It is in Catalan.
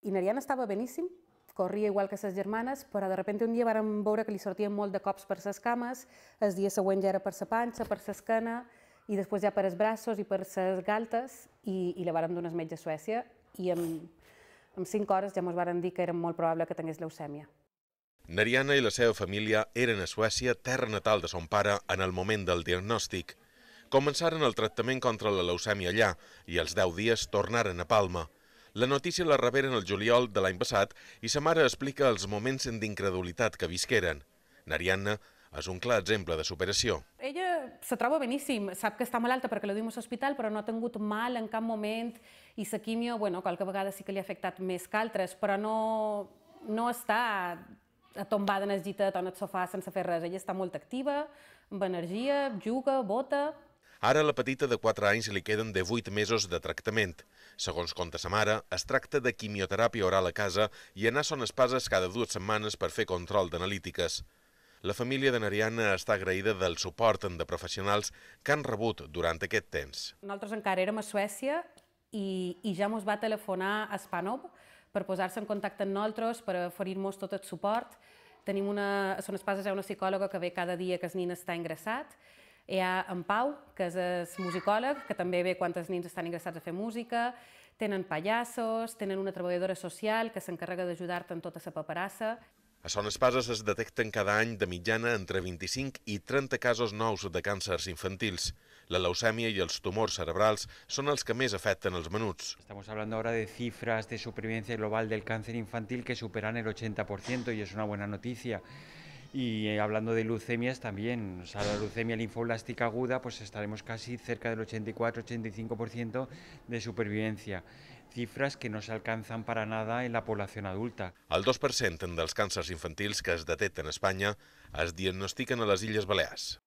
I Nariana estava beníssim, corria igual que ses germanes, però de repente un dia vàrem veure que li sortien molt de cops per ses cames, el dia següent ja era per sa panxa, per l'esquena, i després ja per els braços i per ses galtes, i la vàrem donar al metge a Suècia, i en 5 hores ja ens varen dir que era molt probable que tingués leucèmia. Nariana i la seva família eren a Suècia, terra natal de son pare, en el moment del diagnòstic. Començaren el tractament contra la leucèmia allà i als 10 dies tornaren a Palma. La notícia la reberen el juliol de l'any passat i sa mare explica els moments d'incredulitat que visqueren. Nariana és un clar exemple de superació. Ella se troba beníssim, sap que està malalta perquè la duim a l'hospital, però no ha tingut mal en cap moment, i la quimio, qualque vegada sí que li ha afectat més que altres, però no està tombada en el llitet o en el sofà sense fer res. Ella està molt activa, amb energia, juga, bota. Ara a la petita de 4 anys li queden de 8 mesos de tractament. Segons conta sa mare, es tracta de quimioteràpia oral a casa i anar a son espases cada 2 setmanes per fer control d'analítiques. La família de Nariana està agraïda del suport de professionals que han rebut durant aquest temps. Nosaltres encara érem a Suècia i ja ens va telefonar a Spanov per posar-se en contacte amb nosaltres, per oferir-nos tot el suport. Tenim a son espases una psicòloga que ve cada dia que el nin està ingressat. Hi ha en Pau, que és el musicòleg, que també ve quan els nins estan ingressats a fer música. Tenen pallassos, tenen una treballadora social que s'encarrega d'ajudar-te en tota la paperassa. A Son Espases es detecten cada any de mitjana entre 25 i 30 casos nous de càncers infantils. La leucèmia i els tumors cerebrals són els que més afecten els menuts. Estamos hablando ahora de cifras de supervivencia global del cáncer infantil que superan el 80% y es una buena noticia. Y hablando de leucemias también, o sea, la leucemia linfoblástica aguda, pues estaremos casi cerca del 84-85% de supervivencia, cifras que no se alcanzan para nada en la población adulta. El 2% dels càncers infantils que es detecten a Espanya es diagnostiquen a les Illes Balears.